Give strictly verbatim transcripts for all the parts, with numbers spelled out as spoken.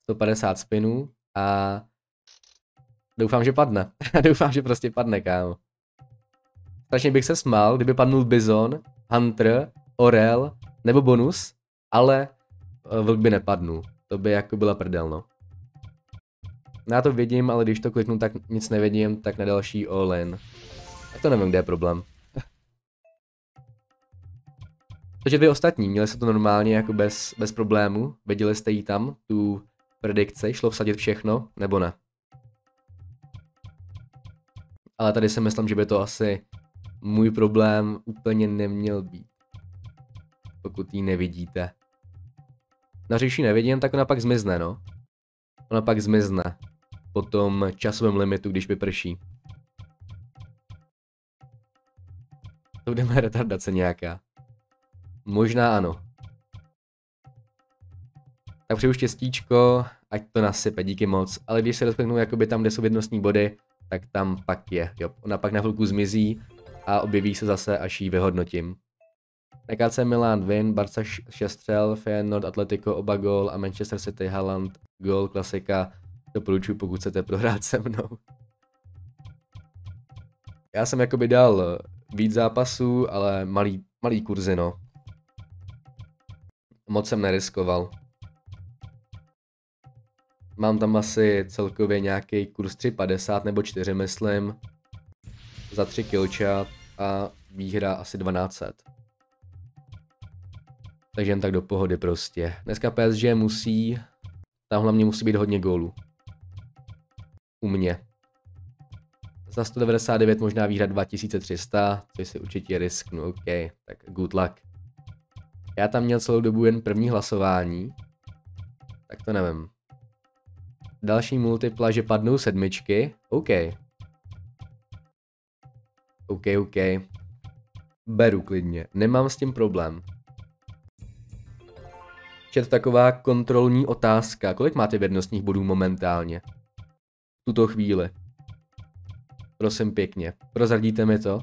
sto padesát spinů a doufám, že padne. Doufám, že prostě padne, kámo. Strašně bych se smál, kdyby padnul Bizon, Hunter, Orel nebo bonus, ale vlk by nepadnul. To by jako byla prdel, no. Já to vidím, ale když to kliknu, tak nic nevidím, tak na další all-in. Tak to nevím, kde je problém. Takže vy ostatní, měli se to normálně jako bez, bez problému, viděli jste jí tam, tu predikci, šlo vsadit všechno, nebo ne? Ale tady si myslím, že by to asi můj problém úplně neměl být. Pokud ji nevidíte. Na říši nevidím, tak ona pak zmizne, no. Ona pak zmizne. Po tom časovém limitu, když vyprší. To bude moje retardace nějaká. Možná ano. Tak přeju štěstíčko, ať to nasype, díky moc. Ale když se rozkliknu jakoby tam, kde jsou vědnostní body, tak tam pak je. Jo. Ona pak na chvilku zmizí a objeví se zase, až ji vyhodnotím. K C Milan win, Barca šest střel, Feyenoord, Atletico oba gól a Manchester City Haaland gól, klasika. Doporučuji, pokud chcete prohrát se mnou. Já jsem jakoby dal víc zápasů, ale malý, malý kurzy, no. Moc jsem neriskoval. Mám tam asi celkově nějaký kurz tři padesát nebo čtyři, myslím. Za tři killchat a výhra asi dvanáct set. Takže jen tak do pohody prostě. Dneska P S G musí, tam hlavně musí být hodně gólů. U mě. Za sto devadesát devět možná výhra dva tisíce tři sta, což si určitě risknu, ok, tak good luck. Já tam měl celou dobu jen první hlasování, tak to nevím. Další multipla, že padnou sedmičky, ok. Ok, ok. Beru klidně, nemám s tím problém. Čet taková kontrolní otázka, kolik máte vědnostních bodů momentálně? V tuto chvíli. Prosím pěkně, prozradíte mi to?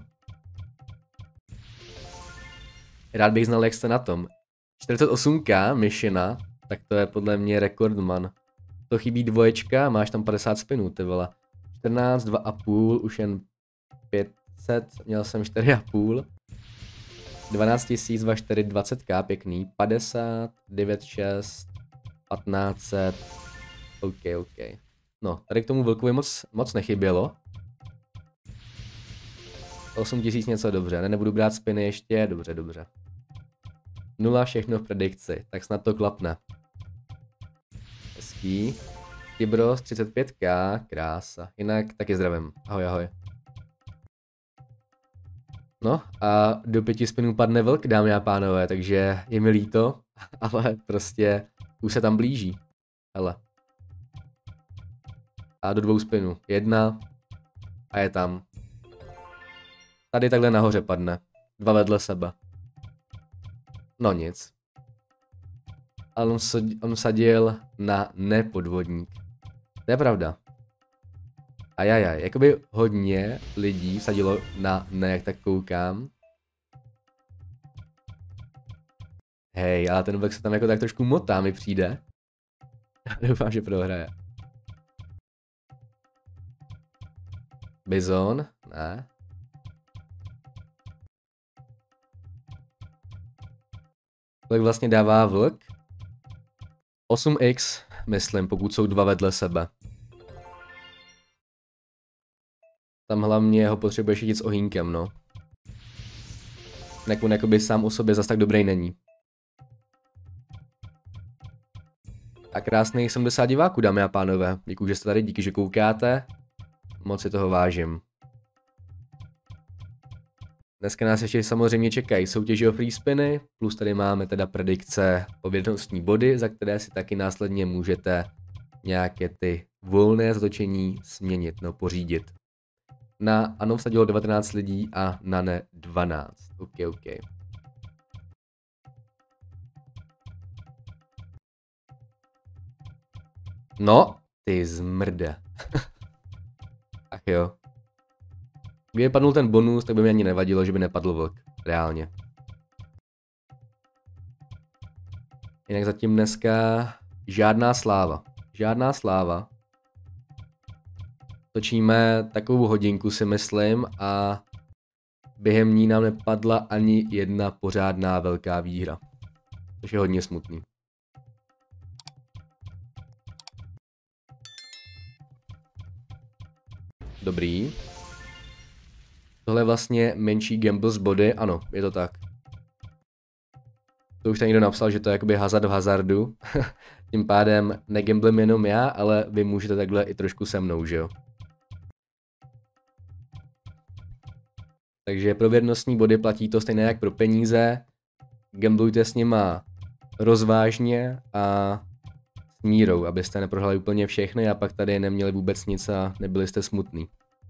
Rád bych znal, jak jste na tom. čtyřicet osm ká myšina, tak to je podle mě rekordman. To chybí dvoječka, máš tam padesát spinů, ty vole. čtrnáct, dva a půl, už jen pět set, měl jsem čtyři a půl. dvanáct tisíc, dva čtyři, dvacet ká, pěkný. padesát, devět šest, patnáct set. OK, OK. No, tady k tomu Vlkovi moc, moc nechybělo. osm tisíc něco, dobře, ne, nebudu brát spiny ještě, dobře, dobře. Nula všechno v predikci, tak snad to klapne. Hezký. Tibros, třicet pět ká, krása. Jinak taky zdravím, ahoj, ahoj. No a do pěti spinů padne vlk, dámy a pánové, takže je mi líto, ale prostě už se tam blíží. Hele. A do dvou spinů. Jedna a je tam. Tady takhle nahoře padne. Dva vedle sebe. No nic. Ale on, on sadil na nepodvodník. To je pravda. Ajajaj, jakoby hodně lidí sadilo na ne, jak tak koukám. Hej, ale ten vlk se tam jako tak trošku motá, mi přijde. Doufám, že prohraje. Bizon, ne. Kolik vlastně dává vlk? osm x, myslím, pokud jsou dva vedle sebe. Tam hlavně ho potřebuješ jít s ohýnkem, no. Nekon jakoby sám o sobě zas tak dobrý není. A krásných sedmdesát diváků, dámy a pánové. Děkuji, že jste tady, díky, že koukáte. Moc si toho vážím. Dneska nás ještě samozřejmě čekají soutěže o free spiny, plus tady máme teda predikce o vědnostní body, za které si taky následně můžete nějaké ty volné zatočení změnit, no pořídit. Na ano vsadilo devatenáct lidí a na ne dvanáct. OK, OK. No, ty zmrde. Ach jo. Kdyby padnul ten bonus, tak by mi ani nevadilo, že by nepadl vlk. Reálně. Jinak zatím dneska žádná sláva. žádná sláva. Točíme takovou hodinku, si myslím, a během ní nám nepadla ani jedna pořádná velká výhra. Což je hodně smutný. Dobrý. Tohle je vlastně menší gamble z body, ano, je to tak. To už tady někdo napsal, že to je jakoby hazard v hazardu. Tím pádem negamblem jenom já, ale vy můžete takhle i trošku se mnou, že jo? Takže pro věrnostní body platí to stejné jak pro peníze. Gamblujte s nima rozvážně a s mírou, abyste neprohráli úplně všechny a pak tady neměli vůbec nic a nebyli jste smutný.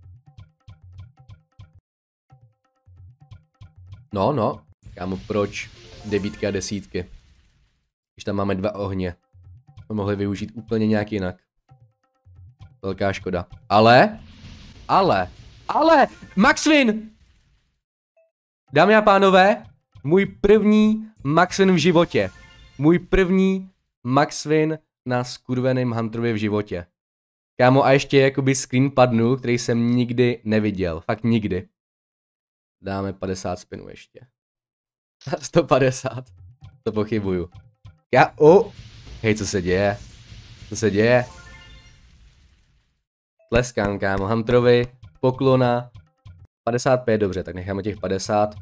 No, no, kámo, proč devítky a desítky? Když tam máme dva ohně. To mohli využít úplně nějak jinak. Velká škoda. Ale, ale, ale, Max win! Dámy a pánové, můj první Max win v životě. Můj první Max win na skurveném Hunterovi v životě. Kámo, a ještě jakoby screen padnul, který jsem nikdy neviděl. Fakt nikdy. Dáme padesát spinů ještě. sto padesát. To pochybuju. Já, oh. Hej, co se děje? Co se děje? Tleskám, kámo, Hunterovi. Poklona. padesát pět, dobře, tak necháme těch padesát.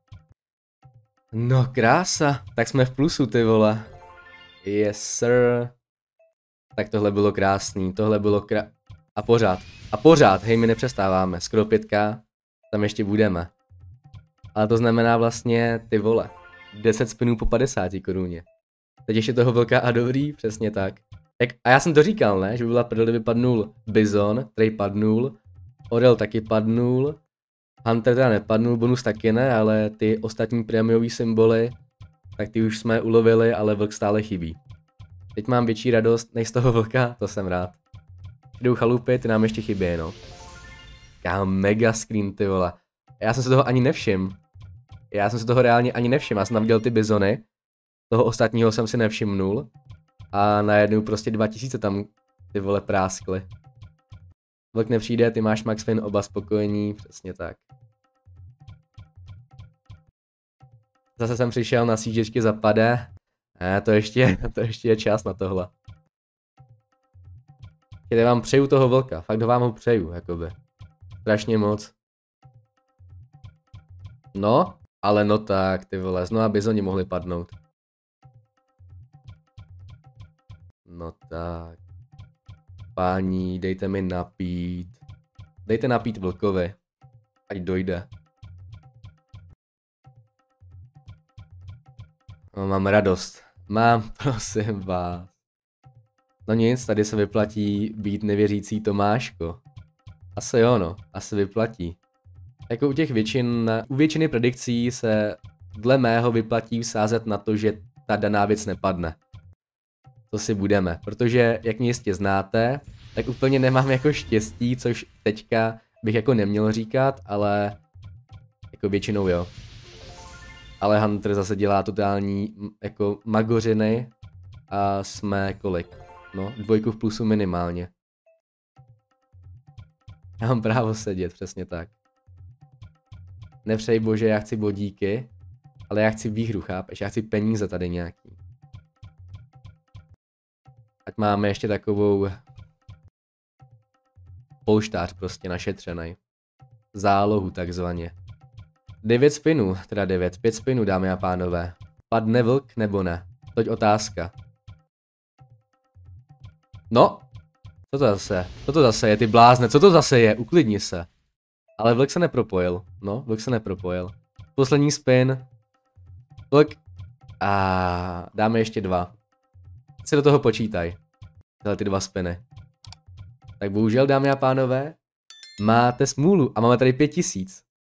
No, krása. Tak jsme v plusu, ty vole. Yes, sir. Tak tohle bylo krásný, tohle bylo krá... A pořád, a pořád, hej, my nepřestáváme. Skoro pětka, tam ještě budeme. Ale to znamená vlastně, ty vole, deset spinů po padesáti koruně. Teď ještě toho velká a dobrý, přesně tak. Jak, a já jsem to říkal, ne, že by byla prdel, kdyby padnul Bizon, který padnul, Orel taky padnul, Hunter teda nepadnul, bonus taky ne, ale ty ostatní prémiový symboly, tak ty už jsme ulovili, ale vlk stále chybí. Teď mám větší radost než z toho vlka, to jsem rád. Jdou chalupy, ty nám ještě chybí, no. Já mega screen, ty vole. Já jsem se toho ani nevšiml. Já jsem se toho reálně ani nevšiml, já jsem tam viděl ty bizony. Toho ostatního jsem si nevšimnul. A najednou prostě dva tisíce tam ty vole práskly. Vlk nepřijde, ty máš max win, oba spokojení, přesně tak. Zase jsem přišel na sížičky zapade. Ne, to ještě, to ještě je čas na tohle. Já vám přeju toho vlka, fakt vám ho přeju, jakoby. Strašně moc. No, ale no tak, ty vole, znova bizoni mohli padnout. No tak. Páni, dejte mi napít. Dejte napít vlkovi. Ať dojde. No, mám radost. Mám, prosím vás. No nic, tady se vyplatí být nevěřící Tomáško. Asi jo, no. Asi vyplatí. Jako u těch většin, u většiny predikcí se dle mého vyplatí sázet na to, že ta daná věc nepadne. To si budeme, protože jak mě jistě znáte, tak úplně nemám jako štěstí, což teďka bych jako neměl říkat, ale jako většinou jo. Ale Hunter zase dělá totální jako magořiny a jsme kolik? No, dvojku v plusu minimálně. Já mám právo sedět, přesně tak. Nepřej bože, já chci bodíky, ale já chci výhru, chápeš? Já chci peníze tady nějaký. Ať máme ještě takovou polštář prostě našetřenej. Zálohu takzvaně. devět spinů, teda devět, pět spinů, dámy a pánové. Padne vlk nebo ne? Toť otázka. No, co to zase? Co to zase je, ty blázne, co to zase je? Uklidni se. Ale vlk se nepropojil, no, vlk se nepropojil. Poslední spin. Vlk. A dáme ještě dva. Si do toho počítaj. Tyhle ty dva spiny. Tak bohužel, dámy a pánové, máte smůlu a máme tady pět tisíc.